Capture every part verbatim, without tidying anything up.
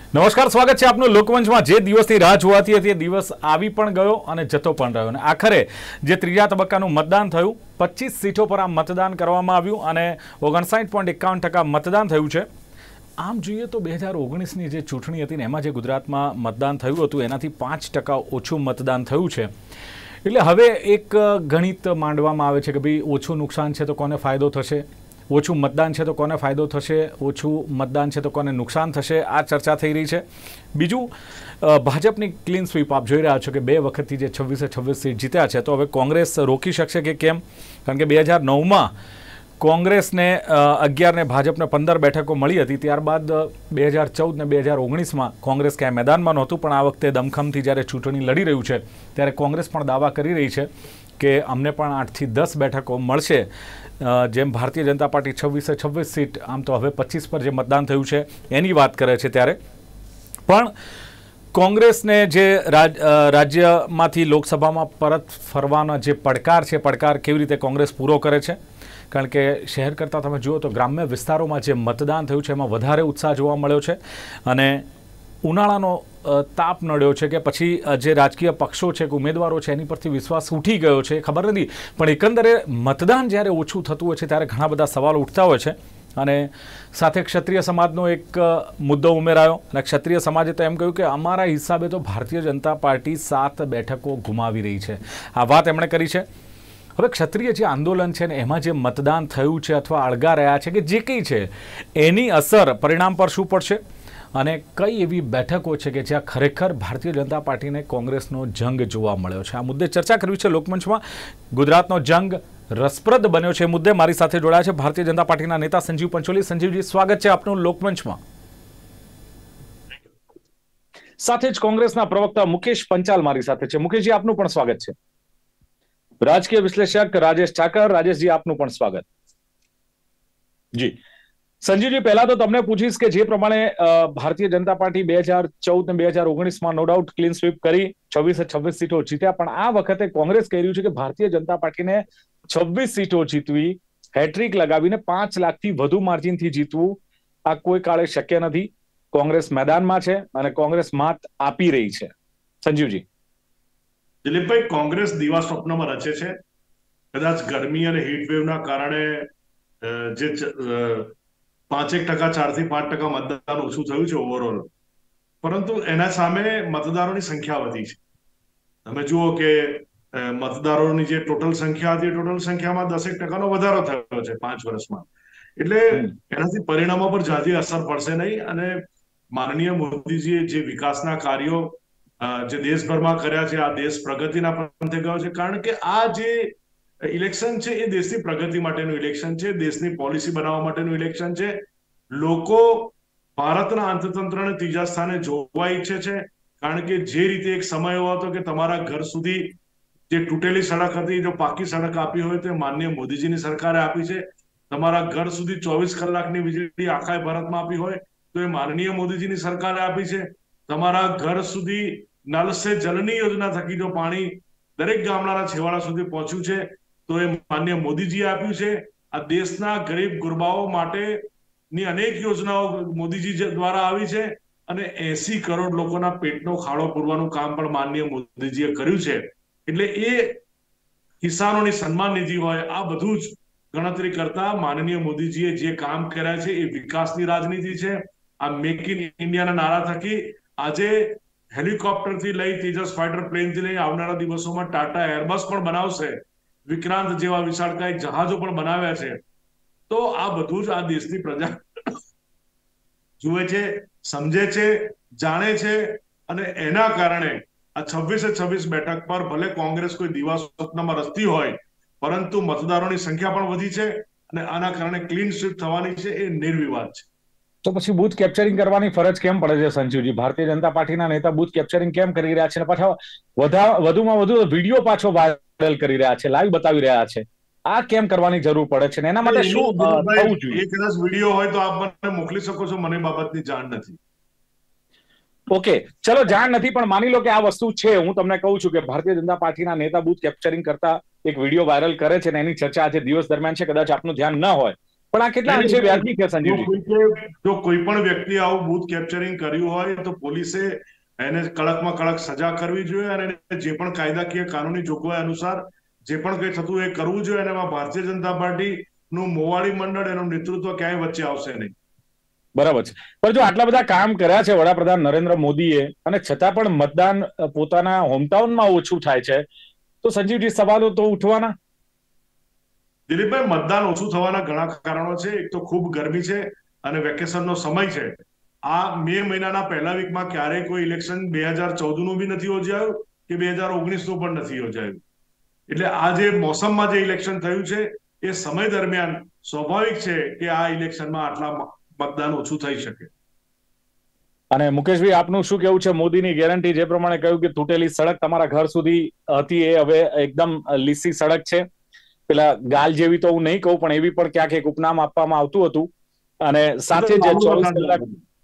નમસ્કાર, સ્વાગત છે આપનું લોકમંચમાં। જે દિવસની રાહ જોવાતી હતી એ દિવસ આવી પણ ગયો અને જતો પણ રહ્યો, અને આખરે જે ત્રીજા તબક્કાનું મતદાન થયું, પચીસ સીટો પર આ મતદાન કરવામાં આવ્યું અને ઓગણસાઠ પોઈન્ટ એકાવન ટકા મતદાન થયું છે। આમ જોઈએ તો બે હજાર ઓગણીસની જે ચૂંટણી હતી ને એમાં જે ગુજરાતમાં મતદાન થયું હતું એનાથી પાંચ ટકા ઓછું મતદાન થયું છે। એટલે હવે એક ગણિત માંડવામાં આવે છે કે ભાઈ ઓછું નુકસાન છે તો કોને ફાયદો થશે, ઓછું મતદાન છે તો કોને ફાયદો થશે, ઓછું મતદાન છે તો કોને નુકસાન થશે, આ ચર્ચા થઈ રહી છે। બીજું, ભાજપની ક્લીન સ્વીપ આપ જોઈ રહ્યા છો કે બે વખતથી જે છવ્વીસે છવ્વીસ સીટ જીત્યા છે, તો હવે કોંગ્રેસ રોકી શકશે કે કેમ? કારણ કે બે હજાર નવમાં કોંગ્રેસને અગિયાર ને ભાજપને પંદર બેઠકો મળી હતી, ત્યારબાદ બે હજાર ચૌદ ને બે હજાર ઓગણીસમાં કોંગ્રેસ ક્યાંય મેદાનમાં નહોતું, પણ આ વખતે દમખમથી જ્યારે ચૂંટણી લડી રહ્યું છે ત્યારે કોંગ્રેસ પણ દાવા કરી રહી છે કે અમને પણ આઠથી દસ બેઠકો મળશે। જેમ ભારતીય જનતા પાર્ટી છવ્વીસે છવ્વીસ સીટ, આમ તો હવે પચીસ પર જે મતદાન થયું છે એની વાત કરે છે, ત્યારે પણ કોંગ્રેસને જે રાજ્યમાંથી લોકસભામાં પરત ફરવાનો જે પડકાર છે, પડકાર કેવી રીતે કોંગ્રેસ પૂરો કરે છે? કારણ કે શહેર કરતાં તમે જુઓ તો ગ્રામ્ય વિસ્તારોમાં જે મતદાન થયું છે એમાં વધારે ઉત્સાહ જોવા મળ્યો છે, અને ઉનાળાનો તાપ નડ્યો છે કે પછી જે રાજકીય પક્ષો છે કે ઉમેદવારો છે એની પરથી વિશ્વાસ ઉઠી ગયો છે, ખબર નથી, પણ એકંદરે મતદાન જ્યારે ઓછું થતું હોય છે ત્યારે ઘણા બધા સવાલો ઉઠતા હોય છે। અને સાથે ક્ષત્રિય સમાજનો એક મુદ્દો ઉમેરાયો, અને ક્ષત્રિય સમાજે તો એમ કહ્યું કે અમારા હિસાબે તો ભારતીય જનતા પાર્ટી સાત બેઠકો ગુમાવી રહી છે, આ વાત એમણે કરી છે। હવે ક્ષત્રિય જે આંદોલન છે ને એમાં જે મતદાન થયું છે અથવા અળગા રહ્યા છે કે જે કંઈ છે એની અસર પરિણામ પર શું પડશે, અને કઈ એવી બેઠકો છે કે જ્યાં ખરેખર ભારતીય જનતા પાર્ટીને કોંગ્રેસનો જંગ જોવા મળ્યો છે, આ મુદ્દે ચર્ચા કરવી છે લોકમંચમાં। ગુજરાતનો જંગ રસપ્રદ બન્યો છે એ મુદ્દે મારી સાથે જોડાયા છે ભારતીય જનતા પાર્ટીના નેતા સંજીવ પંચોલી। સંજીવજી, સ્વાગત છે આપનું લોકમંચમાં। સાથે જ કોંગ્રેસના પ્રવક્તા મુકેશ પંચાલ મારી સાથે છે। મુકેશજી, આપનું પણ સ્વાગત છે। રાજકીય વિશ્લેષક રાજેશ ઠાકર, રાજેશજી આપનું પણ સ્વાગત જી। સંજીવજી, પહેલા તો તમને પૂછીશ કે જે પ્રમાણે ભારતીય જનતા પાર્ટી બે હજાર ચૌદ ને બે હજાર ઓગણીસમાં નો ડાઉટ ક્લીન સ્વીપ કરી, છવ્વીસે છવ્વીસ સીટો જીત્યા, પણ આ વખતે કોંગ્રેસ કહી રહ્યું છે કે ભારતીય જનતા પાર્ટીને છવ્વીસ સીટો જીતવી, હેટ્રિક લગાવીને પાંચ લાખથી વધુ માર્જિનથી જીતવું, આ કોઈ કાળે શક્ય નથી। કોંગ્રેસ મેદાનમાં છે અને કોંગ્રેસ માત આપી રહી છે। સંજીવજી। દિલીપભાઈ, કોંગ્રેસ દિવા સ્વપ્નમાં રચે છે। કદાચ ગરમી અને હીટવેવના કારણે જે પાંચેક ટકા ચારથી પાંચ ટકા મતદાન ઓછું થયું છે ઓવરઓલ, પરંતુ એના સામે મતદારોની સંખ્યા વધી છે। તમે જુઓ કે મતદારોની જે ટોટલ સંખ્યા હતી ટોટલ સંખ્યામાં દસેક ટકાનો વધારો થયો છે પાંચ વર્ષમાં, એટલે એનાથી પરિણામો પર ઝાઝી અસર પડશે નહીં। અને માનનીય મોદીજીએ જે વિકાસના કાર્યો જે દેશભરમાં કર્યા છે, આ દેશ પ્રગતિના પંથે ગયો છે, કારણ કે આ જે ઇલેક્શન છે એ દેશની પ્રગતિ માટેનું ઇલેક્શન છે, દેશની પોલિસી બનાવવા માટેનું ઇલેક્શન છે। લોકો ભારતના અર્થતંત્રને ત્રીજા સ્થાને જોવા ઈચ્છે છે, કારણ કે જે રીતે એક સમય એવો હતો કે તમારા ઘર સુધી જે તૂટેલી સડક હતી, જો પાકી સડક આપી હોય તો માનનીય મોદીજીની સરકારે આપી છે। તમારા ઘર સુધી ચોવીસ કલાકની વીજળી આખા ભારતમાં આપી હોય તો એ માનનીય મોદીજીની સરકારે આપી છે। તમારા ઘર સુધી નલ સે જલની યોજના થકી જો પાણી દરેક ગામડાના છેવાડા સુધી પહોંચ્યું છે તો એ માનનીય મોદીજીએ આપ્યું છે। આ દેશના ગરીબ ગુરબાઓ માટેની અનેક યોજનાઓ મોદીજી દ્વારા આવી છે, અને એસી કરોડ લોકોના પેટનો ખાડો પૂરવાનું કામ પણ માનનીય મોદીજીએ કર્યું છે। એટલે એ કિસાનોની સન્માન નિધિ હોય, આ બધું જ ગણતરી કરતા માનનીય મોદીજીએ જે કામ કર્યા છે એ વિકાસની રાજનીતિ છે। આ મેક ઇન ઇન્ડિયાના નારા થકી આજે હેલિકોપ્ટરથી લઈ તેજસ ફાઇટર પ્લેનથી લઈ આવનારા દિવસોમાં ટાટા એરબસ પણ બનાવશે, વિક્રાંત જેવા વિશાળકાય જહાજો પણ બનાવ્યા છે। તો આ બધું જ આ દેશની પ્રજા જુએ છે, સમજે છે, જાણે છે, અને એના કારણે આ છવ્વીસે છવ્વીસ બેઠક પર ભલે કોંગ્રેસ કોઈ દિવા સ્વપ્નમાં રચતી હોય, પરંતુ મતદારોની સંખ્યા પણ વધી છે, અને આના કારણે ક્લીન સ્વીપ થવાની છે એ નિર્વિવાદ છે। તો પછી બૂથ કેપ્ચરિંગ કરવાની ફરજ કેમ પડે છે સંજીવજી? ભારતીય જનતા પાર્ટીના નેતા બૂથ કેપ્ચરિંગ કેમ કરી રહ્યા છે, પાછા વધુમાં વધુ વિડીયો પાછો વાયરલ કરી રહ્યા છે, લાઈવ બતાવી રહ્યા છે, આ કેમ કરવાની જરૂર પડે છે, એના માટે શું થવું જોઈએ? એ કદાચ વિડીયો હોય તો આપ મને મોકલી શકો છો, મને બાબતની જાણ નથી। ઓકે, ચલો જાણ નથી, પણ માની લો કે આ વસ્તુ છે, હું તમને કહું છું કે ભારતીય જનતા પાર્ટીના નેતા બૂથ કેપ્ચરિંગ કરતા એક વિડીયો વાયરલ કરે છે, અને એની ચર્ચા આજે દિવસ દરમિયાન છે, કદાચ આપનું ધ્યાન ન હોય પણ આ કેટલા અંશે વ્યાજબી છે સંજીવજી? જો કોઈ પણ વ્યક્તિ આવું બૂથ કેપ્ચરિંગ કર્યું હોય તો પોલીસે એને કડકમાં કડક સજા કરવી જોઈએ અને જે પણ કાયદાકીય કાનૂની જોગવાઈ અનુસાર જે પણ કંઈ થતું એ કરવું જોઈએ અને એમાં ભારતીય જનતા પાર્ટી નું મોવાડી મંડળ એનું નેતૃત્વ ક્યાંય વચ્ચે આવશે નહીં. બરાબર છે. પણ જો આટલા બધા કામ કર્યા છે વડાપ્રધાન નરેન્દ્ર મોદીએ અને છતાં પણ મતદાન પોતાના હોમટાઉનમાં ઓછું થાય છે, તો સંજીવજી સવાલો તો ઉઠવાના. દિલીપભાઈ, મતદાન ઓછું થવાના ઘણા કારણો છે. એક તો ખૂબ ગરમી છે અને વેકેશનનો સમય છે. આ મે મહિનાના પહેલા વીકમાં ક્યારેય કોઈ ઇલેક્શન બે હજાર ચૌદ નું બી નથી યોજાયું કે બે હજાર ઓગણીસ નું પણ નથી યોજાયું. એટલે આ જે મોસમમાં જે ઇલેક્શન થયું છે એ સમય દરમિયાન સ્વાભાવિક છે કે આ ઇલેક્શનમાં આટલા મતદાન ઓછું થઈ શકે. અને મુકેશભાઈ, આપનું શું કેવું છે? મોદીની ગેરંટી જે પ્રમાણે કહ્યું કે તૂટેલી સડક તમારા ઘર સુધી હતી એ હવે એકદમ લીસી સડક છે. પેલા ગાલ જેવી તો હું નહીં કહું, પણ એવી પણ ક્યાંક એક ઉપનામ આપવામાં આવતું હતું. અને સાથે જ ચોવીસ કલાક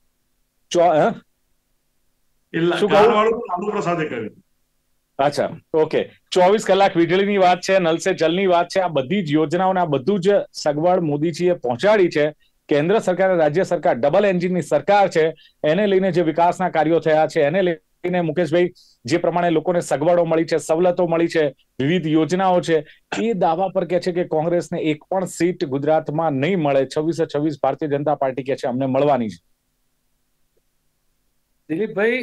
અચ્છા ઓકે ચોવીસ કલાક વીજળીની વાત છે, નલ સે જલની વાત છે. આ બધી જ યોજનાઓને આ બધું જ સગવડ મોદીજીએ પહોંચાડી છે. કેન્દ્ર સરકાર અને રાજ્ય સરકાર ડબલ એન્જિનની સરકાર છે. એને લઈને જે વિકાસના કાર્યો થયા છે એને લઈને મુકેશભાઈ જે પ્રમાણે લોકોને સગવડો મળી છે, સવલતો મળી છે, વિવિધ યોજનાઓ છે, એ દાવા પર કે છે કે કોંગ્રેસને એક પણ સીટ ગુજરાતમાં નહીં મળે. છવ્વીસે છવ્વીસ ભારતીય જનતા પાર્ટી કે છે અમને મળવાની છે. દિલીપભાઈ,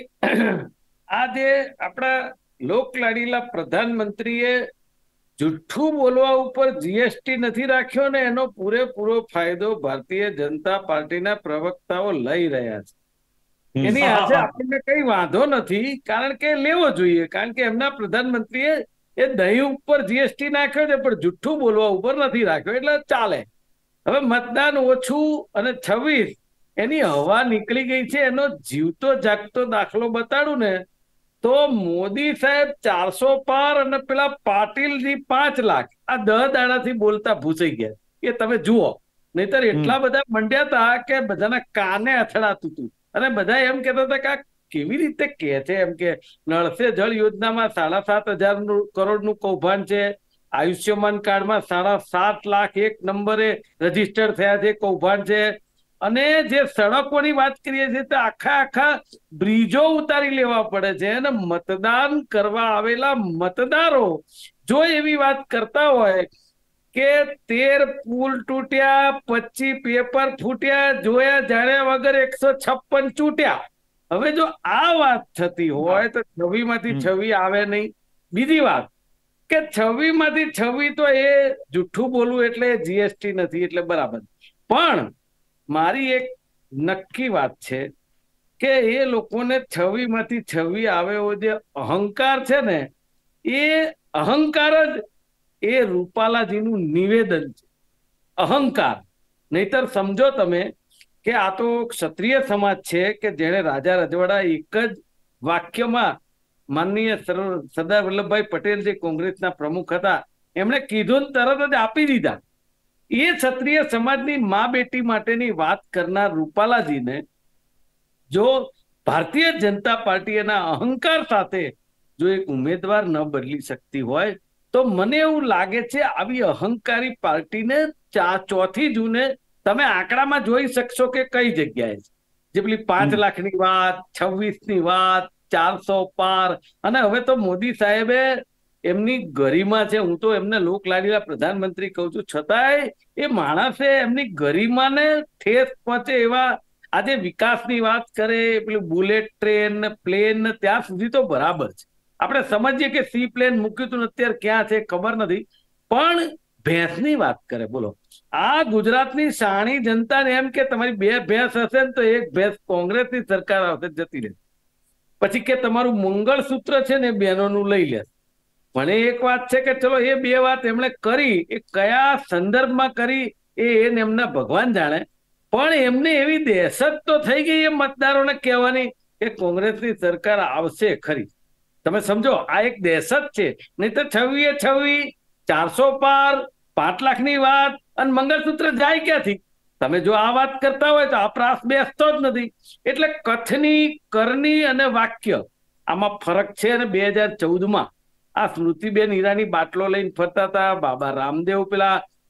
આ જે આપણા લોકલાડીલા પ્રધાનમંત્રીએ જુઠ્ઠું બોલવા ઉપર જીએસટી નથી રાખ્યો ને એનો પૂરેપૂરો ફાયદો ભારતીય જનતા પાર્ટીના પ્રવક્તાઓ લઈ રહ્યા છે. એની આજે આપણને કઈ વાંધો નથી, કારણ કે લેવો જોઈએ, કારણ કે એમના પ્રધાનમંત્રીએ એ દહીં ઉપર જીએસટી નાખ્યો છે પણ જુઠ્ઠું બોલવા ઉપર નથી રાખ્યો, એટલે ચાલે. હવે મતદાન ઓછું અને છવ્વીસ એની હવા નીકળી ગઈ છે. એનો જીવતો જાગતો દાખલો બતાડું ને તો મોદી સાહેબ ચારસો પાર અને પેલા પાટીલજી પાંચ લાખ આ દહ દાડાથી બોલતા ભૂસાઈ ગયા. એ તમે જુઓ, નહીતર એટલા બધા મંડ્યા હતા કે બધાના કાને અથડાતું હતું અને બધા એમ કહેતા હતા કે આ કેવી રીતે કહે છે, એમ કે નળ સે જળ યોજનામાં સાડા સાત હજાર કરોડ નું કૌભાંડ છે, આયુષ્યમાન કાર્ડમાં સાડા સાત લાખ એક નંબરે રજીસ્ટર થયા છે કૌભાંડ છે, અને જે સડકોની વાત કરીએ છીએ તો આખા આખા બ્રિજો ઉતારી લેવા પડે છે. અને મતદાન કરવા આવેલા મતદારો જો એવી વાત કરતા હોય કે તેર પુલ તૂટ્યા, પચીસ પેપર ફૂટ્યા, જોયા જાણ્યા વગર એકસો છપ્પન ચૂંટ્યા, હવે જો આ વાત થતી હોય તો છવ્વી માંથી છવ્વી આવે નહીં. બીજી વાત કે છવ્વી માંથી છવ્વી તો એ જુઠ્ઠું બોલવું એટલે જીએસટી નથી એટલે બરાબર. પણ મારી એક નક્કી વાત છે કે એ લોકોને છવ્વી માંથી છવ્વી આવે એવો જે અહંકાર છે ને, એ અહંકાર જ એ રૂપાલાજીનું નિવેદન છે. અહંકાર. નહીતર સમજો તમે કે આ તો ક્ષત્રિય સમાજ છે કે જેને રાજા રજવાડા એક જ વાક્યમાં માનનીય સરદાર વલ્લભભાઈ પટેલ જે કોંગ્રેસના પ્રમુખ હતા એમણે કીધું તરત જ આપી દીધા. એ ક્ષત્રિય સમાજની મા બેટી માટેની વાત કરનાર રૂપાલાજીને જો ભારતીય જનતા પાર્ટી એના અહંકાર સાથે જો એક ઉમેદવાર ન બદલી શકતી હોય તો મને એવું લાગે છે આવી અહંકારી પાર્ટીને ચોથી જૂને તમે આંકડામાં જોઈ શકશો કે કઈ જગ્યાએ છે. જે પેલી પાંચ લાખની વાત, છવ્વીસ ની વાત, ચારસો પાર, અને હવે તો મોદી સાહેબે એમની ગરિમા છે, હું તો એમને લોકલાડીલા પ્રધાનમંત્રી કહું છું, છતાંય એ માણસે એમની ગરિમાને ઠેસ પહોંચે એવા આજે વિકાસની વાત કરે, પેલું બુલેટ ટ્રેન ને પ્લેન ને ત્યાં સુધી તો બરાબર છે. આપણે સમજીએ કે સી પ્લેન મૂક્યું હતું અત્યારે ક્યાં છે ખબર નથી, પણ ભેંસની વાત કરે. બોલો, આ ગુજરાતની શાણી જનતાને એમ કે તમારી બે ભેંસ હશે ને તો એક ભેંસ કોંગ્રેસની સરકાર આવશે જતી રહે, પછી કે તમારું મંગળસૂત્ર છે ને બહેનોનું લઈ લે. પણ એક વાત છે કે ચલો એ બે વાત એમણે કરી, એ કયા સંદર્ભમાં કરી એ એમના ભગવાન જાણે, પણ એમને એવી દહેશત તો થઈ ગઈ એ મતદારોને કહેવાની કે કોંગ્રેસની સરકાર આવશે ખરી. તમે સમજો, આ એક દહેશત છે. નહીં તો છવ્વી એ છવ્વી, ચારસો પાર, પાંચ લાખની વાત અને મંગળસૂત્ર જાય ક્યાંથી? તમે જો આ વાત કરતા હોય તો આ પ્રાસ બેસતો જ નથી. એટલે કથની, કરની અને વાક્ય આમાં ફરક છે. અને બે હજાર ચૌદ માં આ સ્મૃતિબેન ઈરાની બાટલો લઈને ફરતા હતા, બાબા રામદેવ પેલા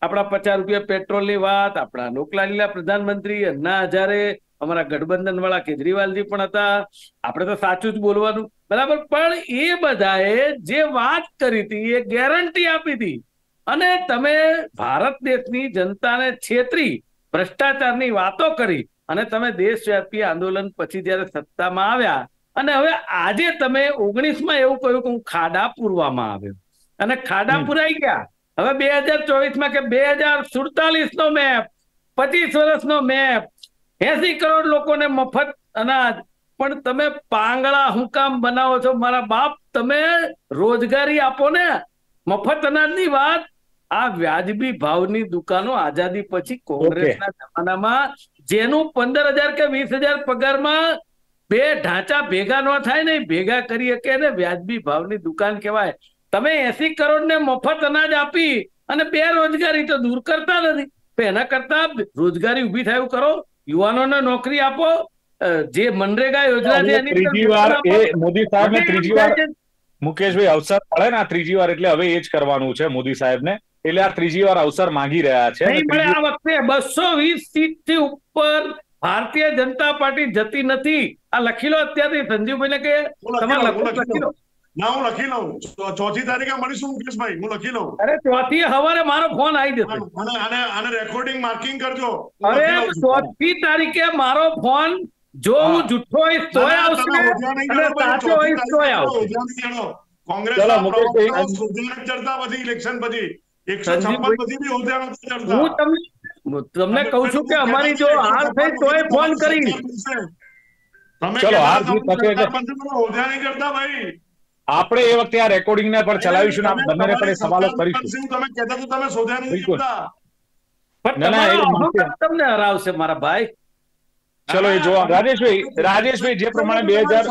આપણા પચાસ રૂપિયા પેટ્રોલની વાત, આપણા લોકલાડીલા પ્રધાનમંત્રી અન્ના હજારે, અમારા ગઠબંધન વાળા કેજરીવાલજી પણ હતા. આપણે તો સાચું જ બોલવાનું, બરાબર. પણ એ બધાએ જે વાત કરી હતી એ ગેરંટી આપી હતી, અને તમે ભારત દેશની જનતાને છેતરી ભ્રષ્ટાચારની વાતો કરી અને તમે દેશવ્યાપી આંદોલન પછી જયારે સત્તામાં આવ્યા અને હવે આજે તમે ઓગણીસમાં એવું કહ્યું કે હું ખાડા પૂરવામાં આવ્યો અને ખાડા પુરાઈ ગયા. હવે બે હજાર ચોવીસ માં કે બે હજાર સુડતાલીસ નો મેપ, પચીસ વર્ષનો મેપ, એસી કરોડ લોકોને મફત અનાજ, પણ તમે પાંગળા હું કામ બનાવો છો મારા બાપ? તમે રોજગારી આપો ને. મફત અનાજની વાત, આ વ્યાજબી ભાવની દુકાનો આઝાદી પછી કોંગ્રેસના જમાનામાં જેનું પંદર હજાર કે વીસ હજાર પગારમાં બે ઢાંચા ભેગા ન થાય ને ભેગા કરી શકે ને વ્યાજબી ભાવની દુકાન કહેવાય. તમે એસી કરોડ ને મફત અનાજ આપી અને બેરોજગારી તો દૂર કરતા નથી. એના કરતા રોજગારી ઉભી થાય કરો, યુવાનોને નોકરી આપો, જે મનરેગા યોજના છે એની ત્રીજી વાર એ મોદી સાહેબને ત્રીજી વાર મુકેશભાઈ અવસર મળે ને ત્રીજી વાર, એટલે હવે એ જ કરવાનું છે મોદી સાહેબને. એટલે આ ત્રીજી વાર અવસર માંગી રહ્યા છે. આ વખતે બસો વીસ સીટ થી ઉપર ભારતીય જનતા પાર્ટી જતી નથી. આ લખી લો અત્યારથી સંજીવભાઈને કે તમારે લખી લો. ના, હું લખી લઉં. ચોથી તારીખે મળીશું મુકેશભાઈ, હું લખી લઉં. અરે ચોથી સવારે મારો ફોન આવી જશે. અને આને આને રેકોર્ડિંગ માર્કિંગ કરજો. અરે ચોથી તારીખે મારો ફોન, જો હું જુઠ્ઠો હોઈશ તોય આવશે અને સાચો હોઈશ તોય આવશે. કોંગ્રેસના પ્રવક્તાઓ સુધારક ચડતા પછી ઇલેક્શન પછી એકસો છપ્પન પછી બી હોદ્યા નથી ચડતા. હું તમને તમને કહું છું કે અમારી જો હાર થઈ તોય ફોન કરી. તમે ચલો હાર હોદ્યા નહીં કરતા ભાઈ. આપણે એ વખતે આ રેકોર્ડિંગ ને પણ ચલાવીશું ને બંને પણ સવાલો કરીશું. તમે કહેતા તો તમે સોધ્યા નહીં કરતા. તમને હરાવશે મારા ભાઈ. ચલો એ જોવા. રાજેશભાઈ રાજેશભાઈ જે પ્રમાણે બે હજાર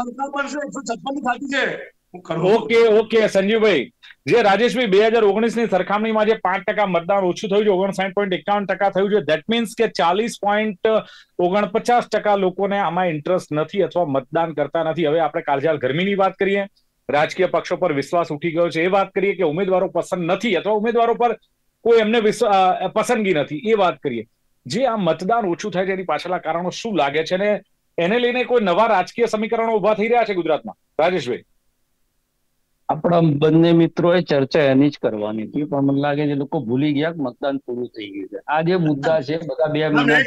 ઓકે ઓકે સંજીવભાઈ, જે રાજેશભાઈ બે હજાર ઓગણીસ ની સરખામણીમાં જે પાંચ ટકા મતદાન ઓછું થયું છે, ઓગણસાઠ પોઈન્ટ એકાવન ટકા થયું છે, ધેટ મીન્સ કે ચાલીસ પોઈન્ટ ઓગણપચાસ ટકા લોકોને આમાં ઇન્ટરેસ્ટ નથી અથવા મતદાન કરતા નથી. હવે આપણે કાળઝાળ ગરમીની વાત કરીએ, રાજકીય પક્ષો પર વિશ્વાસ ઉઠી ગયો છે એ વાત કરીએ, કે ઉમેદવારો પસંદ નથી અથવા ઉમેદવારો પર કોઈ એમને પસંદગી નથી એ વાત કરીએ. જે આ મતદાન ઓછું થાય છે એની પાછળના કારણો શું લાગે છે, ને એને લઈને કોઈ નવા રાજકીય સમીકરણો ઉભા થઈ રહ્યા છે ગુજરાતમાં? રાજેશભાઈ, આપણા બંને મિત્રોએ ચર્ચા એની જ કરવાની હતી, પણ મને લાગે છે લોકો ભૂલી ગયા કે મતદાન પૂરું થઈ ગયું છે. આ જે મુદ્દા છે બધા બે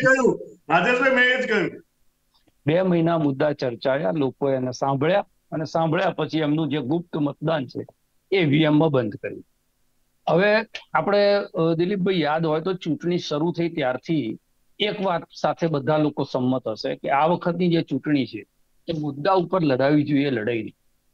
મહિના બે મહિના મુદ્દા ચર્ચાયા, લોકોએ એને સાંભળ્યા અને સાંભળ્યા પછી એમનું જે ગુપ્ત મતદાન છે એ ઈવીએમ માં બંધ કર્યું. હવે આપણે દિલીપભાઈ યાદ હોય તો ચૂંટણી શરૂ થઈ ત્યારથી એક વાત સાથે બધા લોકો સંમત હશે કે આ વખતની જે ચૂંટણી છે એ મુદ્દા ઉપર લડાવી જોઈએ, લડાઈ.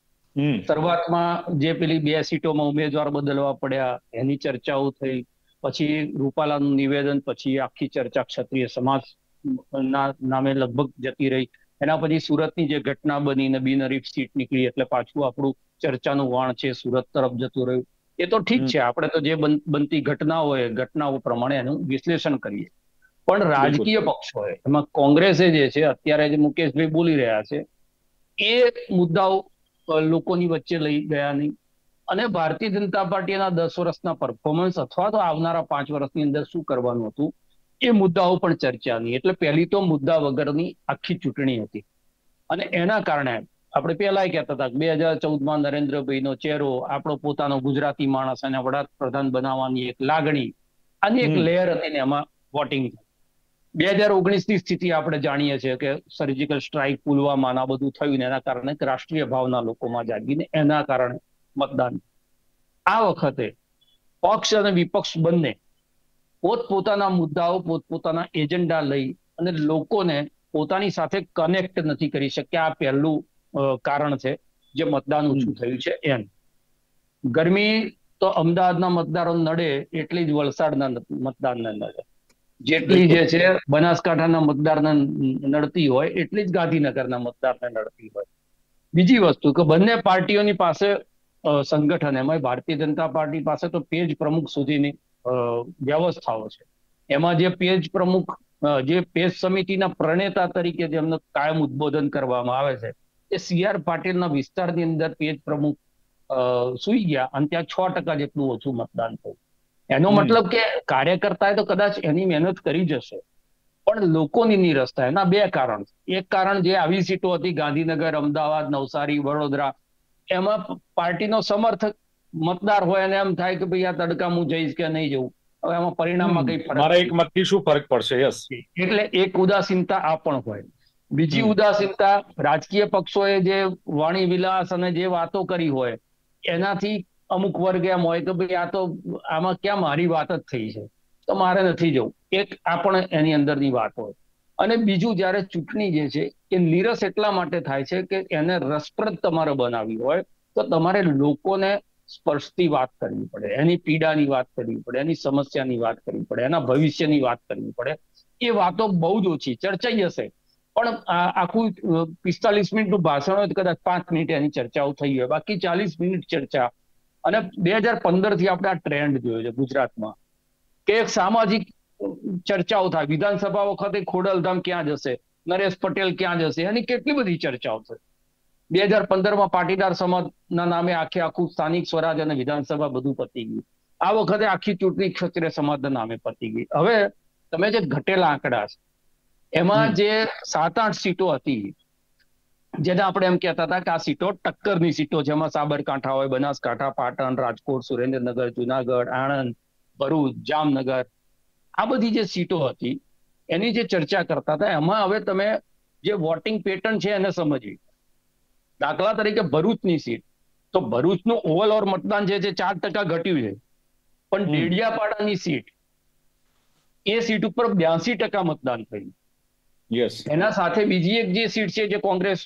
શરૂઆતમાં જે પેલી બે સીટોમાં ઉમેદવાર બદલવા પડ્યા એની ચર્ચાઓ થઈ, પછી રૂપાલાનું નિવેદન, પછી આખી ચર્ચા ક્ષત્રિય સમાજ ના નામે લગભગ જતી રહી. એના પછી સુરતની જે ઘટના બની ને બિનહરીફ સીટ નીકળી એટલે પાછું આપણું ચર્ચાનું વાણ છે સુરત તરફ જતું રહ્યું. એ તો ઠીક છે, આપણે તો જે બનતી ઘટનાઓ હોય ઘટનાઓ પ્રમાણે એનું વિશ્લેષણ કરીએ. પણ રાજકીય પક્ષોએ, એમાં કોંગ્રેસે જે છે અત્યારે જે મુકેશભાઈ બોલી રહ્યા છે એ મુદ્દાઓ લોકોની વચ્ચે લઈ ગયા નહીં, અને ભારતીય જનતા પાર્ટીના દસ વર્ષના પરફોર્મન્સ અથવા તો આવનારા પાંચ વર્ષની અંદર શું કરવાનું હતું એ મુદ્દાઓ પણ ચર્ચા નહીં. એટલે પહેલી તો મુદ્દા વગરની આખી ચૂંટણી હતી, અને એના કારણે આપણે પહેલા કહેતા હતા કે બે હજાર ચૌદ માં નરેન્દ્રભાઈનો ચહેરો, આપણો પોતાનો ગુજરાતી માણસ અને વડાપ્રધાન બનાવવાની એક લાગણી, આની એક લેયર હતી ને એમાં વોટિંગ. બે હજાર ઓગણીસ ની સ્થિતિ આપણે જાણીએ છીએ કે સર્જિકલ સ્ટ્રાઇક, પુલવામા આ બધું થયું ને એના કારણે રાષ્ટ્રીય ભાવના લોકોમાં જાગીને એના કારણે મતદાન. આ વખતે પક્ષ અને વિપક્ષ બંને પોતપોતાના મુદ્દાઓ, પોતપોતાના એજન્ડા લઈ અને લોકોને પોતાની સાથે કનેક્ટ નથી કરી શક્યા. આ પહેલું કારણ છે જે મતદાન ઓછું થયું છે. એમ ગરમી તો અમદાવાદના મતદારો નડે એટલી જ વલસાડના મતદારને નડે, જેટલી જે છે બનાસકાંઠાના મતદારને નડતી હોય એટલી જ ગાંધીનગરના મતદારને નડતી હોય. બીજી વસ્તુ કે બંને પાર્ટીઓની પાસે સંગઠન, એમાં ભારતીય જનતા પાર્ટી પાસે તો પેજ પ્રમુખ સુધીની વ્યવસ્થાઓ છે. એમાં જે પેજ પ્રમુખ, જે પેજ સમિતિના પ્રણેતા તરીકે જેમને કાયમ ઉદબોધન કરવામાં આવે છે એ સી આર પાટીલના વિસ્તારની અંદર પેજ પ્રમુખ સુઈ ગયા અને ત્યાં છ ટકા જેટલું ઓછું મતદાન થયું. એનો મતલબ કે કાર્યકર્તાએ તો કદાચ એની મહેનત કરી જશે, પણ લોકોની નીરસ થાય. એના બે કારણ. એક કારણ જે આવી સીટો હતી ગાંધીનગર, અમદાવાદ, નવસારી, વડોદરા, એમાં પાર્ટીનો સમર્થક મતદાર હોય અને એમ થાય કે ભાઈ આ તડકા હું જઈશ કે નહીં જવું, હવે એમાં પરિણામમાં કઈ ફરક મારા એક મતથી શું ફરક પડશે. યસ, એટલે એક ઉદાસીનતા આ પણ હોય. બીજી ઉદાસીનતા રાજકીય પક્ષોએ જે વાણી વિલાસ અને જે વાતો કરી હોય એનાથી અમુક વર્ગ એમ હોય કે ભાઈ આ તો આમાં ક્યાં મારી વાત જ થઈ છે તો મારે નથી જવું. એક આ પણ એની અંદરની વાત હોય. અને બીજું જયારે ચૂંટણી જે છે એ નીરસ એટલા માટે થાય છે કે એને રસપ્રદ તમારે બનાવવી હોય તો તમારે લોકોને સ્પર્શતી વાત કરવી પડે, એની પીડાની વાત કરવી પડે, એની સમસ્યાની વાત કરવી પડે, એના ભવિષ્યની વાત કરવી પડે. એ વાતો બહુ જ ઓછી ચર્ચાઈ હશે, પણ આખું પિસ્તાલીસ મિનિટનું ભાષણ હોય તો કદાચ પાંચ મિનિટ એની ચર્ચાઓ થઈ હોય, બાકી ચાલીસ મિનિટ ચર્ચા. અને બે હજાર પંદર થી આપણે આ ટ્રેન્ડ જોયો છે ગુજરાતમાં કે એક સામાજિક ચર્ચાઓ થાય. વિધાનસભા વખતે ખોડલધામ ક્યાં જશે, નરેશ પટેલ ક્યાં જશે, એની કેટલી બધી ચર્ચાઓ છે. બે હજાર પંદર માં પાટીદાર સમાજના નામે આખે આખું સ્થાનિક સ્વરાજ અને વિધાનસભા બધું પતી ગયું. આ વખતે આખી ચૂંટણી ક્ષત્રિય સમાજના નામે પતી ગઈ. હવે તમે જે ઘટેલા આંકડા છે એમાં જે સાત આઠ સીટો હતી જેને આપણે એમ કહેતા હતા કે આ સીટો ટક્કરની સીટો છે, એમાં સાબરકાંઠા હોય, બનાસકાંઠા, પાટણ, રાજકોટ, સુરેન્દ્રનગર, જુનાગઢ, આણંદ, ભરૂચ, જામનગર, આ બધી જે સીટો હતી એની જે ચર્ચા કરતા હતા એમાં હવે તમે જે વોટિંગ પેટર્ન છે એને સમજવી. દાખલા તરીકે ભરૂચની સીટ, તો ભરૂચનું ઓવરઓલ મતદાન જે છે ચાર ટકા ઘટ્યું છે, પણ ડેડિયાપાડાની સીટ એ સીટ ઉપર બ્યાસી ટકા મતદાન થયું. યસ, એના સાથે બીજી એક જે સીટ છે જે કોંગ્રેસ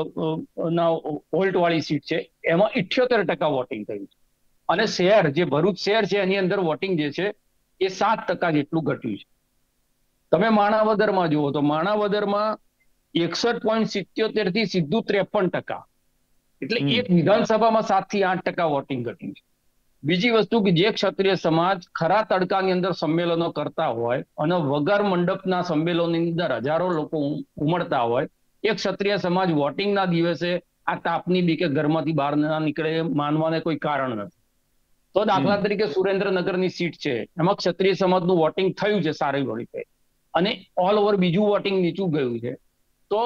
ના હોલ્ટ વાળી સીટ છે એમાં ઇઠ્યોતેર ટકા વોટિંગ થયું છે. અને શહેર જે ભરૂચ શહેર છે એની અંદર વોટિંગ જે છે એ સાત ટકા જેટલું ઘટ્યું છે. તમે માણાવદરમાં જુઓ તો માણાવદરમાં એકસઠ પોઈન્ટ સિત્યોતેર થી સીધું ત્રેપન ટકા, એટલે એક વિધાનસભામાં સાત થી આઠ ટકા વોટિંગ ઘટ્યું છે. બીજી વસ્તુ કે જે ક્ષત્રિય સમાજ ખરા તડકાની અંદર સંમેલનો કરતા હોય અને વગર મંડપના સંમેલનની અંદર હજારો લોકો ઉમડતા હોય, એ ક્ષત્રિય સમાજ વોટિંગના દિવસે આ તાપની બીકે ઘરમાંથી બહાર ના નીકળે માનવાને કોઈ કારણ નથી. તો દાખલા તરીકે સુરેન્દ્રનગરની સીટ છે એમાં ક્ષત્રિય સમાજનું વોટિંગ થયું છે સારી રીતે, અને ઓલ ઓવર બીજું વોટિંગ નીચું ગયું છે. તો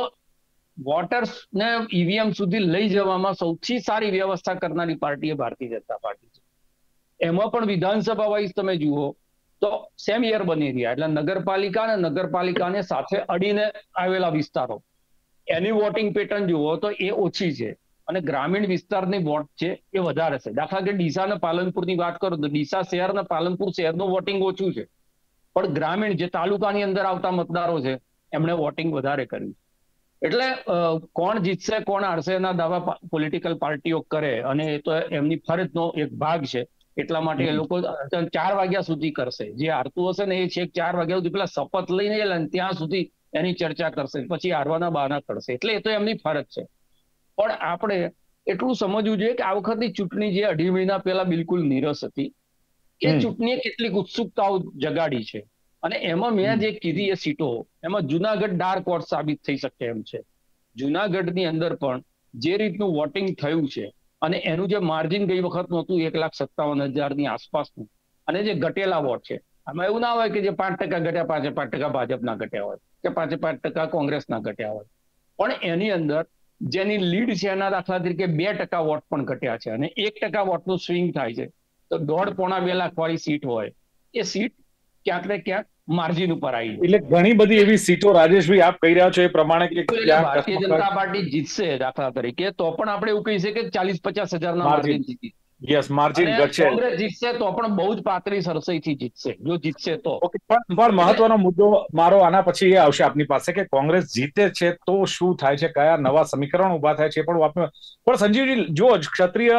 વોટર્સને ઈવીએમ સુધી લઈ જવામાં સૌથી સારી વ્યવસ્થા કરનારી પાર્ટી એ ભારતીય જનતા પાર્ટી છે. એમાં પણ વિધાનસભા વાઇઝ તમે જુઓ તો સેમ યર બની રહ્યા, એટલે નગરપાલિકા અને નગરપાલિકાને સાથે અડીને આવેલા વિસ્તારો એની વોટિંગ પેટર્ન જુઓ તો એ ઓછી છે અને ગ્રામીણ વિસ્તારની વોટ છે એ વધારે છે. દાખલા કે ડીસા અને પાલનપુરની વાત કરો તો ડીસા શહેર અને પાલનપુર શહેરનું વોટિંગ ઓછું છે, પણ ગ્રામીણ જે તાલુકાની અંદર આવતા મતદારો છે એમણે વોટિંગ વધારે કર્યું. એટલે કોણ જીતશે કોણ હારશે એના દાવા પોલિટિકલ પાર્ટીઓ કરે અને એ તો એમની ફરજનો એક ભાગ છે. એટલા માટે એ લોકો ચાર વાગ્યા સુધી કરશે. જે હારતું હશે ને એ છેક ચાર વાગ્યા સુધી પેલા શપથ લઈને ત્યાં સુધી એની ચર્ચા કરશે, પછી હારવાના બહાના કરશે. એટલે એ તો એમની ફરજ છે. પણ આપણે એટલું સમજવું જોઈએ કે આ વખતની ચૂંટણી જે અઢી મહિના પહેલા બિલકુલ નીરસ હતી, એ ચૂંટણીએ કેટલીક ઉત્સુકતાઓ જગાડી છે. અને એમાં મેં જે કીધી એ સીટો, એમાં જુનાગઢ ડાર્ક હોર્સ સાબિત થઈ શકે એમ છે. જુનાગઢની અંદર પણ જે રીતનું વોટિંગ થયું છે અને એનું જે માર્જિન ગઈ વખતનું હતું એક લાખ સત્તાવન હજારની આસપાસનું, અને જે ઘટેલા વોટ છે આમાં એવું ના હોય કે જે પાંચ ટકા ઘટ્યા પાંચે પાંચ ટકા ભાજપના ઘટ્યા હોય કે પાંચે પાંચ ટકા કોંગ્રેસના ઘટ્યા હોય, પણ એની અંદર જેની લીડ છે એના દાખલા તરીકે બે ટકા વોટ પણ ઘટ્યા છે અને એક ટકા વોટનું સ્વિંગ થાય છે. તો દોઢ પોણા બે લાખ વાળી સીટ હોય એ સીટ ક્યાંક ને ક્યાંક માર્જિન ઉપર આવી. એટલે ઘણી બધી એવી સીટો રાજેશભાઈ આપ કહી રહ્યા છો એ પ્રમાણે કે ભારતીય જનતા પાર્ટી જીતશે દાખલા તરીકે તો પણ આપણે એવું કહી શકીએ કે ચાલીસ પચાસ હજારના માર્જિન જીતી. યસ, માર્જિન ઘટશે. કોંગ્રેસ જીતશે તો પણ બહુ જ પાતળી સરસાઈથી જીતશે જો જીતશે તો. પણ પણ મહત્વનો મુદ્દો મારો આના પછી એ આવશે આપની પાસે કે કોંગ્રેસ જીતે છે તો શું થાય છે, કયા નવા સમીકરણ ઉભા થાય છે. પણ પણ સંજીવજી જો ક્ષત્રિય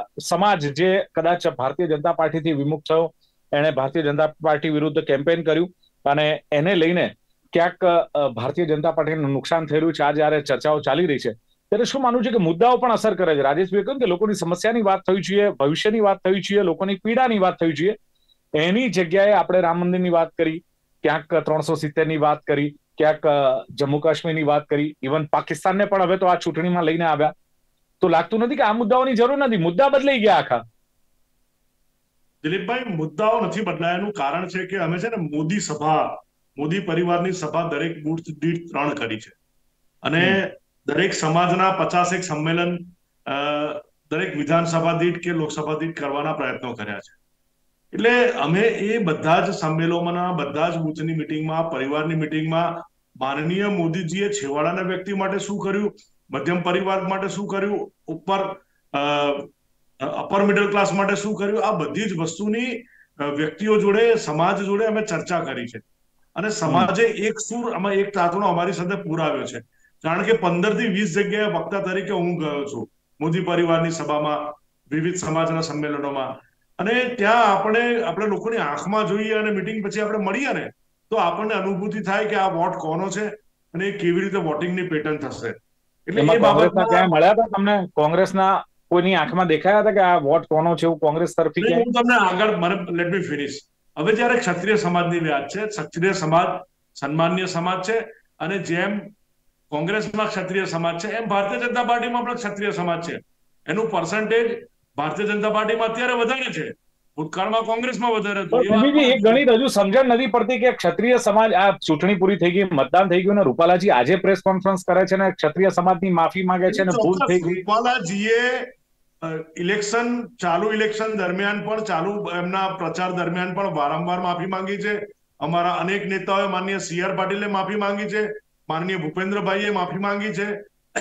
સમાજ જે કદાચ ભારતીય જનતા પાર્ટીથી વિમુખ થયો, એણે ભારતીય જનતા પાર્ટી વિરુદ્ધ કેમ્પેન કર્યું અને એને લઈને ક્યાંક ભારતીય જનતા પાર્ટીને નુકસાન થઈ રહ્યું છે. આ જયારે ચર્ચાઓ ચાલી રહી છે ત્યારે શું માનવું છે કે મુદ્દાઓ પણ અસર કરે છે? રાજેશભાઈ કહ્યું કે લોકોની સમસ્યાની વાત થવી જોઈએ, ભવિષ્યની વાત થવી જોઈએ, લોકોની પીડાની વાત થવી જોઈએ. એની જગ્યાએ આપણે રામ મંદિરની વાત કરી, ક્યાંક ત્રણસો સિત્તેર ની વાત કરી, ક્યાંક જમ્મુ કાશ્મીરની વાત કરી, ઇવન પાકિસ્તાનને પણ હવે તો આ ચૂંટણીમાં લઈને આવ્યા. તો લાગતું નથી કે આ મુદ્દાઓની જરૂર નથી, મુદ્દા બદલાઈ ગયા આખા? દિલીપભાઈ, મુદ્દાઓ નથી બદલાયા. એનું કારણ છે કે અમે છે ને મોદી સભા, મોદી પરિવારની સભા દરેક બૂથ દીઠ ત્રણ કરી છે અને દરેક સમાજના પચાસેક સંમેલન દરેક વિધાનસભા દીઠ કે લોકસભા દીઠ કરવાના પ્રયત્નો કર્યા છે. એટલે અમે એ બધા જ સંમેલનોમાં, બધા જ બૂથની મિટિંગમાં, પરિવારની મિટિંગમાં માનનીય મોદીજીએ છેવાડાના વ્યક્તિ માટે શું કર્યું, મધ્યમ પરિવાર માટે શું કર્યું, ઉપર અપર મિડલ ક્લાસ માટે શું કર્યું, આ બધી જ વસ્તુની વ્યક્તિઓ જોડે, સમાજ જોડે અમે ચર્ચા કરી છે અને સમાજે એક સુર, આમાં એક તાતણો અમારી સાથે પુરાવ્યો છે. કારણ કે પંદર થી વીસ જગ્યાએ વક્તા તરીકે હું ગયો છું મોદી પરિવારની સભામાં, વિવિધ સમાજના સંમેલનોમાં, અને ત્યાં આપણે આપણે લોકોની આંખમાં જોઈએ અને મિટિંગ પછી આપણે મળીએ ને તો આપણને અનુભૂતિ થાય કે આ વોટ કોનો છે અને કેવી રીતે વોટિંગની પેટર્ન થશે. એટલે એ બાબતમાં ક્યાં મળ્યા હતા તમને? કોંગ્રેસના કોઈની આંખમાં દેખાયા હતા કે આ વોટ કોનો છે એવું કોંગ્રેસ તરફથી? હું તમને આગળ, મને લેટ મી ફિનિશ. હવે જયારે ક્ષત્રિય સમાજની વાત છે, ક્ષત્રિય સમાજ સન્માનીય સમાજ છે અને જેમ કોંગ્રેસમાં ક્ષત્રિય સમાજ છે એમ ભારતીય જનતા પાર્ટીમાં પણ ક્ષત્રિય સમાજ છે. એનું પર્સન્ટેજ ભારતીય જનતા પાર્ટીમાં અત્યારે વધારે છે, ભૂતકાળમાં કોંગ્રેસમાં વધારે હતું. એક ગણિત હજુ સમજણ નથી પડતી કે ક્ષત્રિય સમાજ, આ ચૂંટણી પૂરી થઈ ગઈ, મતદાન થઈ ગયું ને રૂપાલાજી આજે પ્રેસ કોન્ફરન્સ કરે છે ને ક્ષત્રિય સમાજની માફી માંગે છે ને ભૂલ થઈ ગઈ. રૂપાલાજીએ ઇલેક્શન, ચાલુ ઇલેક્શન દરમિયાન પણ, ચાલુ એમના પ્રચાર દરમિયાન પણ વારંવાર માફી માંગી છે. અમારા અનેક નેતાઓએ, માનનીય સી આર પાટીલે માફી માંગી છે, માનનીય ભૂપેન્દ્રભાઈએ માફી માંગી છે,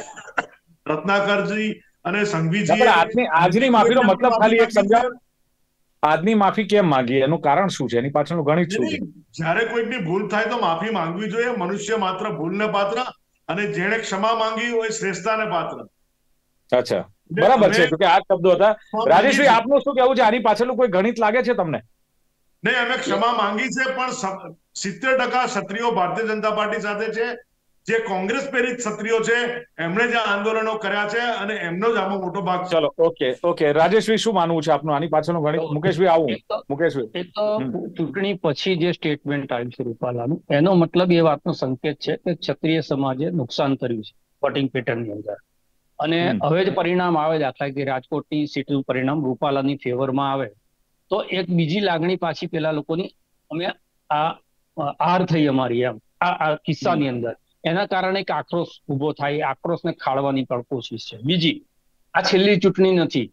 રત્નાકરજી અને સંઘવીજી. આજની માફીનો મતલબ ખાલી એક સમજાવો, આજની માફી કેમ માંગી, એનું કારણ શું છે, એની પાછળનું ગણિત શું છે? જયારે કોઈકની ભૂલ થાય તો માફી માંગવી જોઈએ. મનુષ્ય માત્ર ભૂલને પાત્ર અને જેણે ક્ષમા માંગી હોય શ્રેષ્ઠતાને પાત્ર. અચ્છા, બરાબર છે. તો કે આ શબ્દો હતા. રાજેશભાઈ, આપનું શું કહેવું છે? આની પાછળનું કોઈ ગણિત લાગે છે તમને? નહીં, અમે ક્ષમા માંગી છે, પણ સિત્તેર ટકા ક્ષત્રિયો ભારતીય જનતા પાર્ટી સાથે છે. જે કોંગ્રેસ પ્રેરિત ક્ષત્રિયો છે એમણે જે આંદોલનો કર્યા છે અને એમનો જ આમાં મોટો ભાગ. ચલો, ઓકે ઓકે રાજેશભાઈ, શું માનવું છે આપનું આની પાછળનું ગણિત? મુકેશભાઈ, આવું. મુકેશભાઈ, એ તો ચૂંટણી પછી જે સ્ટેટમેન્ટ આવ્યું છે રૂપાલાનું, એનો મતલબ એ વાતનો સંકેત છે કે ક્ષત્રિય સમાજે નુકસાન કર્યું છે વોટિંગ પેટર્નની અંદર, અને હવે જ પરિણામ આવે, દાખલા કે રાજકોટની સીટનું પરિણામ રૂપાલાની ફેવરમાં આવે તો એક બીજી લાગણી પાછી પેલા લોકોની, અમે આ હાર થઈ અમારી, એમ આ કિસ્સાની અંદર એના કારણે એક આક્રોશ ઉભો થાય, આક્રોશને ખાળવાની પણ કોશિશ છે. બીજી, આ છેલ્લી ચૂંટણી નથી.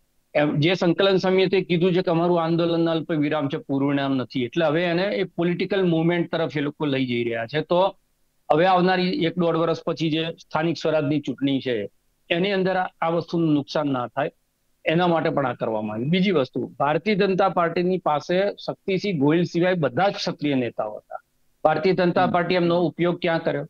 જે સંકલન સમિતિએ કીધું છે કે અમારું આંદોલન અલ્પ વિરામ છે, પૂર્વનામ નથી, એટલે હવે એને એ પોલિટિકલ મુવમેન્ટ તરફ એ લોકો લઈ જઈ રહ્યા છે. તો હવે આવનારી એક દોઢ વર્ષ પછી જે સ્થાનિક સ્વરાજની ચૂંટણી છે એની અંદર આ વસ્તુનું નુકસાન ના થાય એના માટે પણ આ કરવામાં આવ્યું. બીજી વસ્તુ, ભારતીય જનતા પાર્ટીની પાસે શક્તિસિંહ ગોહિલ સિવાય બધા જ ક્ષત્રિય નેતાઓ હતા. ભારતીય જનતા પાર્ટી એમનો ઉપયોગ ક્યાં કર્યો?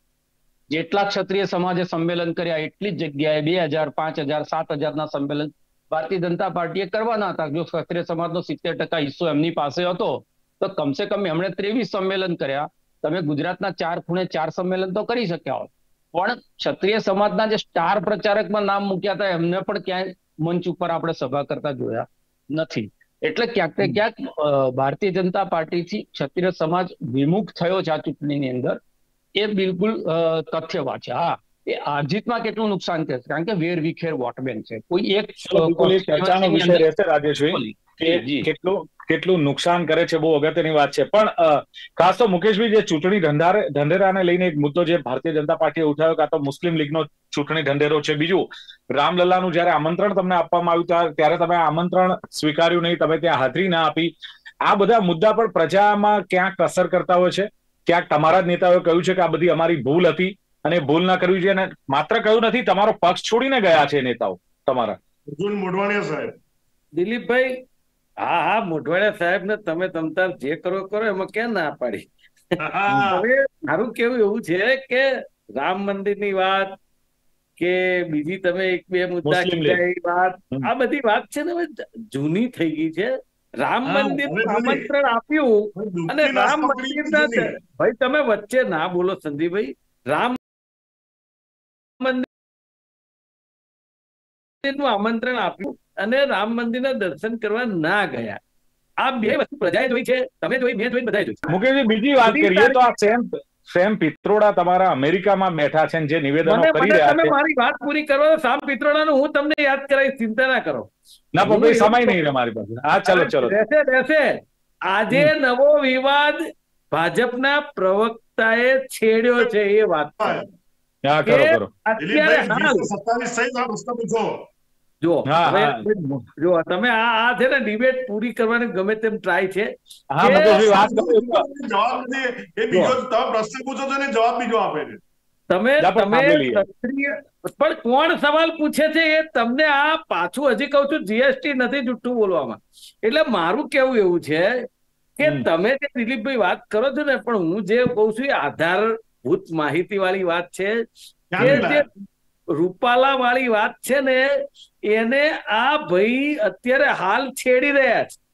જેટલા ક્ષત્રિય સમાજે સંમેલન કર્યા એટલી જ જગ્યાએ બે હજાર પાંચ હજાર સાત હજાર ના સંમેલન ભારતીય જનતા પાર્ટીએ કરવાના હતા. જો ક્ષત્રિય સમાજનો સિત્તેર ટકા હિસ્સો એમની પાસે હતો તો કમસે કમ એમણે ત્રેવીસ સંમેલન કર્યા. તમે ગુજરાતના ચાર ખૂણે ચાર સંમેલન તો કરી શક્યા હોત, પણ ક્ષત્રિય સમાજના જે સ્ટાર પ્રચારકમાં નામ મૂક્યા હતા એમને પણ ક્યાંય મંચ ઉપર આપણે સભા કરતા જોયા નથી. એટલે ક્યાંક ને ક્યાંક ભારતીય જનતા પાર્ટીથી ક્ષત્રિય સમાજ વિમુખ થયો છે આ ચૂંટણીની અંદર, એ બિલકુલ તથ્ય વાત છે. હા, એ હારજીતમાં કેટલું નુકસાન થશે, કારણ કે વેર વિખેર વોટ બેંક છે. કોઈ એક ચર્ચાનો વિષય રહેશે રાજેશભાઈ, કેટલું કેટલું નુકસાન કરે છે, બહુ અગત્યની વાત છે. પણ ખાસ તો મુકેશભાઈ, જે ચૂંટણી ઢંઢારે ઢંઢેરાને લઈને એક મુદ્દો જે ભારતીય જનતા પાર્ટીએ ઉઠાવ્યો, કાં તો મુસ્લિમ લીગનો ચૂંટણી ઢંઢેરો છે, બીજું રામલલ્લાનું જયારે આમંત્રણ તમને આપવામાં આવ્યું ત્યારે તમે આમંત્રણ સ્વીકાર્યું નહીં, તમે ત્યાં હાજરી ના આપી. આ બધા મુદ્દા પર પ્રજામાં ક્યાંક અસર કરતા હોય છે. ક્યાંક તમારા જ નેતાઓએ કહ્યું છે કે આ બધી અમારી ભૂલ હતી અને ભૂલ ના કરવી જોઈએ, અને માત્ર કહ્યું નથી, તમારો પક્ષ છોડીને ગયા છે નેતાઓ તમારા. મોઢવાડિયા સાહેબ, દિલીપભાઈ, હા હા મોઢવાડિયા સાહેબ ને તમે તમતાર જે કરો કરો એમાં ક્યાં ના પાડી. હવે મારું કેવું એવું છે કે રામ મંદિરની વાત કે બીજી તમે એક બે મુદ્દા વાત, આ બધી વાત છે ને જૂની થઈ ગઈ છે. રામ મંદિર આમંત્રણ આપ્યું અને રામ મંદિર ના, ભાઈ તમે વચ્ચે ના બોલો સંદીપભાઈ, રામ મંદિર નું આમંત્રણ આપ્યું અને રામ મંદિરના દર્શન કરવા ના ગયા. આ બે વસ્તુ પ્રજાએ જોઈ છે, તમે જોઈ, મેં જોઈ, બધાએ જોઈ. મુકેશજી, બીજી વાત કરીએ તો આ સેમ સેમ પિત્રોડા તમારા અમેરિકામાં બેઠા છે જે નિવેદનો મને કરી મને રહ્યા તમે છે. મારી વાત પૂરી કરો. સામ પિત્રોડાનું હું તમને યાદ કરાવીશ, ચિંતા ના કરો. ના પણ ભાઈ સમય નહીં રહે મારી પાસે. હા ચલો ચલો રહેશે રહેશે. આજે નવો વિવાદ ભાજપના પ્રવક્તાએ છેડ્યો છે એ વાત પર. હા કરો કે કરો અત્યારે હાલ સત્તાવીસ સહિત આ પ્રશ્ન પૂછો. જો હા, હવે હા. જો તમે આ આ છે ને ડિબેટ પૂરી કરવાની ગમે તેમ ટ્રાય છે. હા કે મુકેશભાઈ વાત કરો. જવાબ નથી એ બીજો તમે પ્રશ્ન પૂછો છો ને જવાબ બીજો આપે છે. તમે જા પણ તમે સાંભળી લઈએ. ક્ષત્રિય પણ કોણ સવાલ પૂછે છે એ તમને આ પાછું હજી કહું છું, જીએસટી નથી જુઠ્ઠું બોલવામાં. એટલે મારું કેવું એવું છે કે હમ. તમે જે દિલીપભાઈ વાત કરો છો ને, પણ હું જે કહું છું એ આધારભૂત માહિતી વાળી વાત છે. કે જે રૂપાલા વાળી વાત છે ને એને આ ભાઈ અત્યારે હાલ છેડી રહ્યા છે.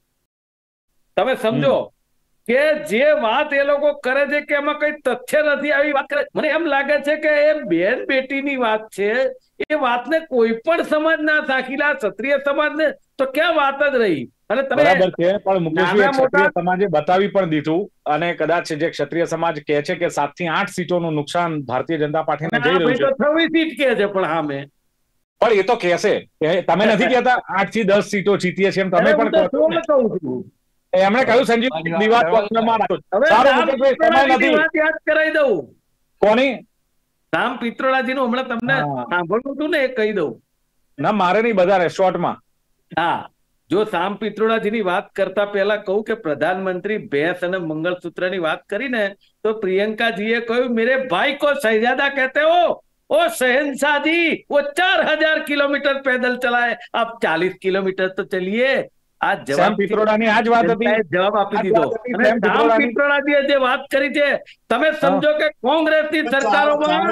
તમે સમજો કે જે વાત એ લોકો કરે છે કે એમાં કઈ તથ્ય નથી આવી વાત કરે. મને એમ લાગે છે કે એ બેન બેટીની વાત છે, એ વાતને કોઈ પણ સમાજ ના સાખીલા ક્ષત્રિય સમાજને તો ક્યાં વાત જ રહી. અને તમે બરાબર છે પણ મુકેશભાઈ નાના મોટા- ક્ષત્રિય સમાજે બતાવી પણ દીધું અને કદાચ જે ક્ષત્રિય સમાજ કહે છે કે સાત થી આઠ સીટોનું નુકસાન ભારતીય જનતા પાર્ટીને આ જઈ રહ્યું ભાઈ છે. તો છવ્વીસ સીટ કે છે પણ હા મેં પણ એ તો કહેશે કે તમે નથી કહેતા આઠ થી દસ સીટો જીતીએ છીએ એમ તમે પણ કહો છો ને. કહું છું. એમણે કહ્યું સંજીવ દિવાસ પક્ષમાં રાખો. હવે સારું રામ મુકેશભાઈ સમય પિત્રોડાજીની નથી. વાત યાદ કરાવી દઉં. કોની રામ પિત્રોડાજીનું હમણાં તમને હા. સાંભળવું હતું ને એ કહી દઉં. ના મારે નહીં બધા રેસ્ટોરન્ટમાં હા, જો સામ પિત્રોડાજીની વાત કરતા પહેલા કહું કે પ્રધાનમંત્રી ભેંસ અને મંગળસૂત્રની વાત કરીને તો પ્રિયંકાજીએ કહ્યું મેરે ભાઈ કો શહેજાદા કહેતે હો, ओ शहनशाह वो चार हजार किलोमीटर पैदल चलाए, आप चालीस किलोमीटर तो चलिए. આ જવાબ પિત્રોડાની આ જ વાત હતી. જવાબ આપી દીધો. અને સામ પિત્રોડાજીએ જે વાત કરી છે તમે સમજો કે કોંગ્રેસની સરકારોમાં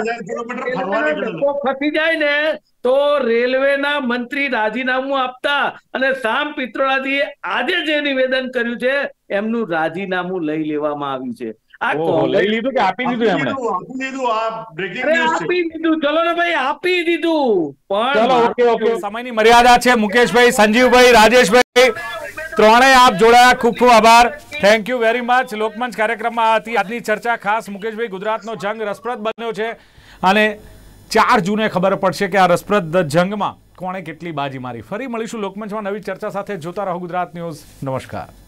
ફસી જાય ને તો રેલવેના મંત્રી રાજીનામું આપતા અને સામ પિત્રોડાજીએ આજે જે નિવેદન કર્યું છે એમનું રાજીનામું લઈ લેવામાં આવ્યું છે. લઈ લીધું કે આપી દીધું એમણે? આપી દીધું. ચલો ને ભાઈ આપી દીધું. પણ સમયની મર્યાદા છે. મુકેશભાઈ, સંજીવભાઈ, રાજેશભાઈ ત્રણેય આપ જોડાયા, ખૂબ ખૂબ આભાર. Thank you very much. લોકમંચ કાર્યક્રમમાં હતી આજની ચર્ચા ખાસ. મુકેશભાઈ, ગુજરાતનો જંગ રસપ્રદ બન્યો છે અને ચાર જૂને ખબર પડશે કે આ રસપ્રદ જંગમાં કોણે કેટલી બાજી મારી. ફરી મળીશું લોકમંચમાં નવી ચર્ચા સાથે. જોતા રહો ગુજરાત ન્યૂઝ. નમસ્કાર.